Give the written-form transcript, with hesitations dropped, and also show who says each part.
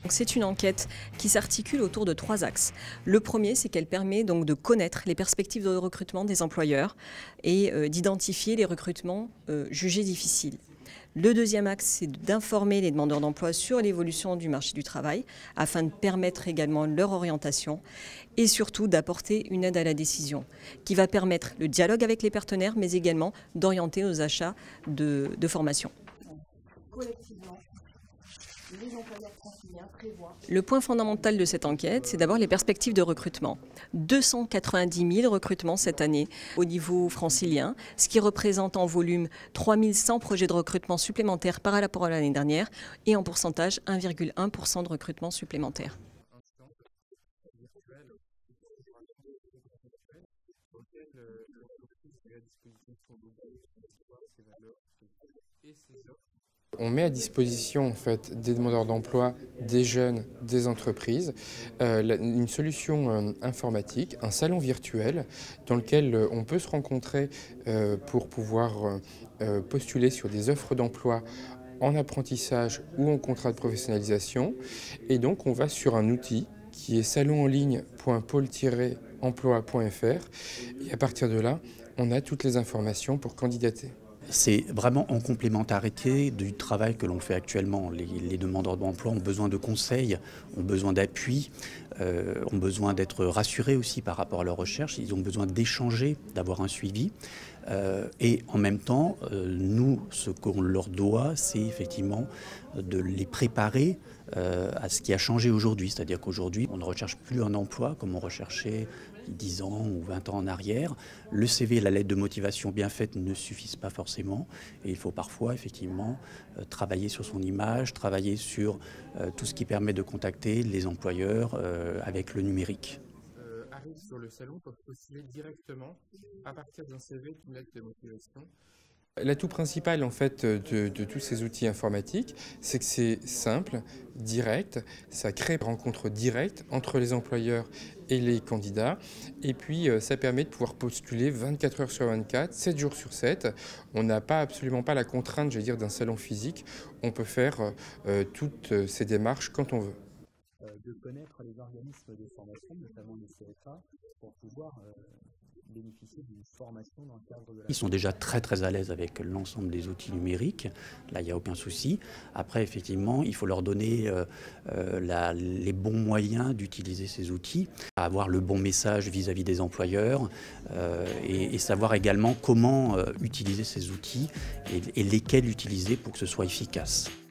Speaker 1: C'est une enquête qui s'articule autour de 3 axes. Le premier, c'est qu'elle permet donc de connaître les perspectives de recrutement des employeurs et d'identifier les recrutements jugés difficiles. Le deuxième axe, c'est d'informer les demandeurs d'emploi sur l'évolution du marché du travail afin de permettre également leur orientation et surtout d'apporter une aide à la décision qui va permettre le dialogue avec les partenaires mais également d'orienter nos achats de formation. Collectivement, les employeurs franciliens prévoient. Le point fondamental de cette enquête, c'est d'abord les perspectives de recrutement. 290 000 recrutements cette année au niveau francilien, ce qui représente en volume 3 100 projets de recrutement supplémentaires par rapport à l'année dernière et en pourcentage 1,1% de recrutement supplémentaire.
Speaker 2: On met à disposition en fait, des demandeurs d'emploi, des jeunes, des entreprises, une solution informatique, un salon virtuel dans lequel on peut se rencontrer pour pouvoir postuler sur des offres d'emploi en apprentissage ou en contrat de professionnalisation. Et donc on va sur un outil qui est salonenligne.pôle-emploi.fr et à partir de là, on a toutes les informations pour candidater.
Speaker 3: C'est vraiment en complémentarité du travail que l'on fait actuellement. Les demandeurs d'emploi ont besoin de conseils, ont besoin d'appui, ont besoin d'être rassurés aussi par rapport à leur recherche. Ils ont besoin d'échanger, d'avoir un suivi. Et en même temps, nous, ce qu'on leur doit, c'est effectivement de les préparer à ce qui a changé aujourd'hui. C'est-à-dire qu'aujourd'hui, on ne recherche plus un emploi comme on recherchait 10 ans ou 20 ans en arrière. Le CV et la lettre de motivation bien faite ne suffisent pas forcément. Et il faut parfois, effectivement, travailler sur son image, travailler sur tout ce qui permet de contacter les employeurs avec le numérique.
Speaker 2: Arrive sur le salon pour postuler directement à partir d'un CV, d'une lettre de motivation. L'atout principal en fait de tous ces outils informatiques, c'est que c'est simple, direct, ça crée une rencontre directe entre les employeurs et les candidats et puis ça permet de pouvoir postuler 24 heures sur 24, 7 jours sur 7. On n'a absolument pas la contrainte, je veux dire, d'un salon physique. On peut faire toutes ces démarches quand on veut.
Speaker 4: De connaître les organismes de formation, notamment les CFA, pour pouvoir bénéficier d'une formation dans le cadre de la...
Speaker 3: Ils sont déjà très à l'aise avec l'ensemble des outils numériques, là il n'y a aucun souci. Après effectivement il faut leur donner les bons moyens d'utiliser ces outils, avoir le bon message vis-à-vis des employeurs et savoir également comment utiliser ces outils et lesquels utiliser pour que ce soit efficace.